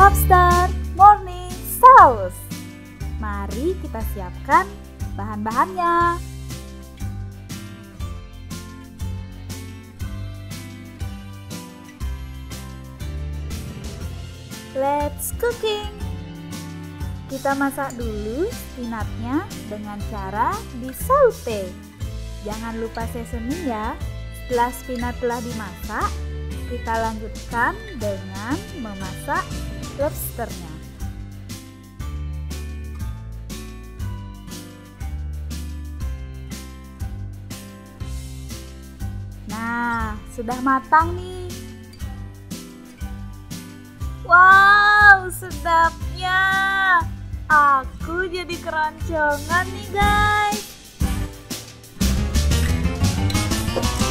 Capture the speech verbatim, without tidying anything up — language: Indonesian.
Lobster Morning Sauce. Mari kita siapkan bahan-bahannya. Let's cooking. Kita masak dulu spinatnya dengan cara disaute. Jangan lupa seasoning ya. Setelah spinat telah dimasak, kita lanjutkan dengan memasak lobsternya. Nah, sudah matang nih. Wow, sedapnya. Aku jadi keroncongan nih guys.